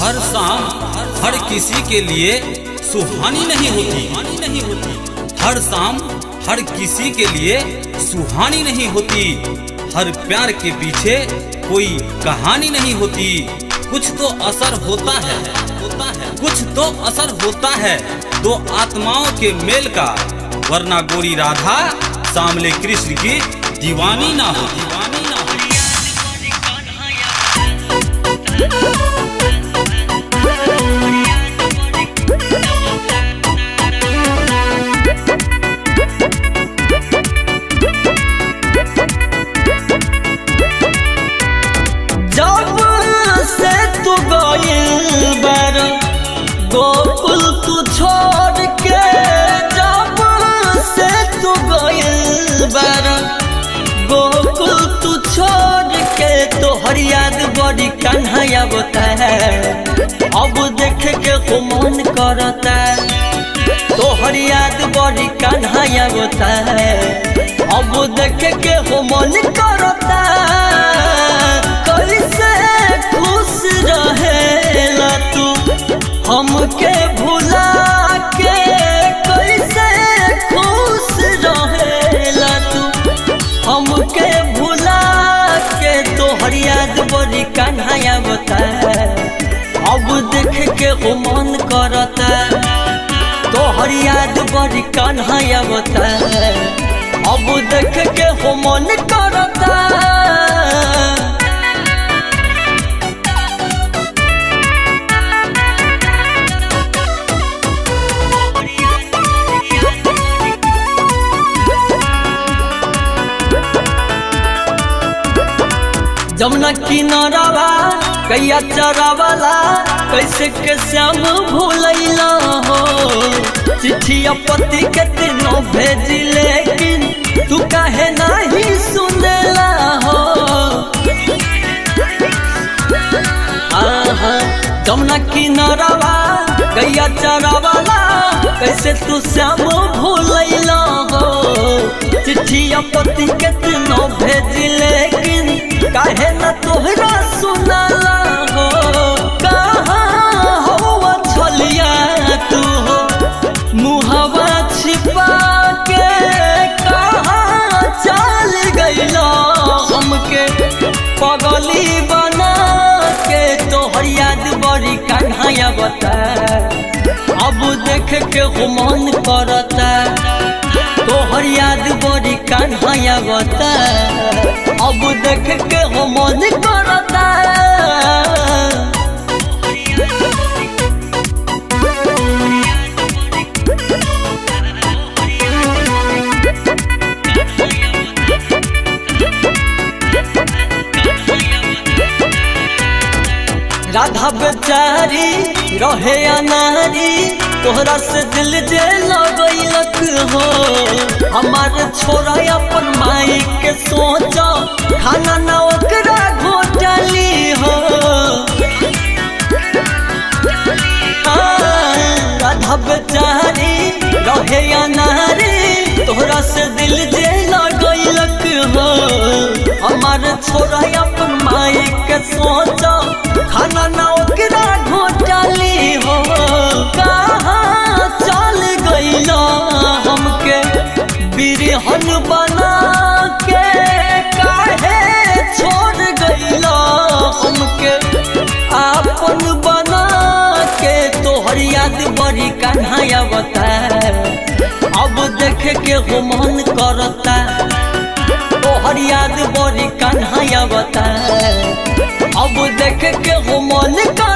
हर शाम हर किसी के लिए सुहानी नहीं होती। हर शाम हर किसी के लिए सुहानी नहीं होती। हर प्यार के पीछे कोई कहानी नहीं होती। कुछ तो असर होता है, कुछ तो असर होता है दो आत्माओं के मेल का, वरना गोरी राधा सामले कृष्ण की दीवानी ना होती। जब से तू गइल बार गोकुल तू छोड़ के, जब से तू गइल बार गोकुल तू छोड़ के, तो हर याद बड़ी कन्हैया बता है। अब देख के को मन करता, तो हर याद बड़ी कन्हैया बता है। अब देख के को मन करता, कैसे खुश रहेला तू हमके भुला के, कैसे खुश रहेला तू हमके भुला के, तो हर याद बड़ी कन्हैया बता। अब देख के वो मन करता, तो हर याद बड़ी कन्हैया बता। अब देख के वो मन करता। जमुना किनारावा कैया चरावाला, कैसे के श्याम भूलैला हो। चिट्ठिया पति के तीनों भेज, लेकिन तू काहे नहीं सुनेला हो। जमुना किनारावा कैया चरावाला, कैसे तू श्याम भूलैला हो। चिट्ठिया पति के तीनों भेज, लेकिन काहे न तोहरा सुनाला हो। कहाँ हो छलिया तू हो मुहवा छिपा के, कहाँ चल गइला हमके पगली बना के, तो हर याद बड़ी कन्हैया बता। अब देख के वो मन करता, तो हर याद बड़ी कन्हैया बता। अब देख के वो मन करता। राधा बेचारी रहे अनारी, तोहरा से दिल जे लगैलक हो। हमार छोरा अपन माई के सोचा, खाना ना ओकरा घोटाली हो। राधा बेचारी रहे अनारी, तोहरा से दिल जे लगैलक हो। हमार छोरा अपन माई के सोचा, खाना ना ओकरा घोटाली हो। कहाँ चल गइला हमके बिरहन बना के, काहे छोड़ गइला हमके आपन बना के, तो हर याद बड़ी कन्हैया बता। अब देख के वो मन करता, तो हर याद बड़ी कन्हैया बता। अब देख के वो मन का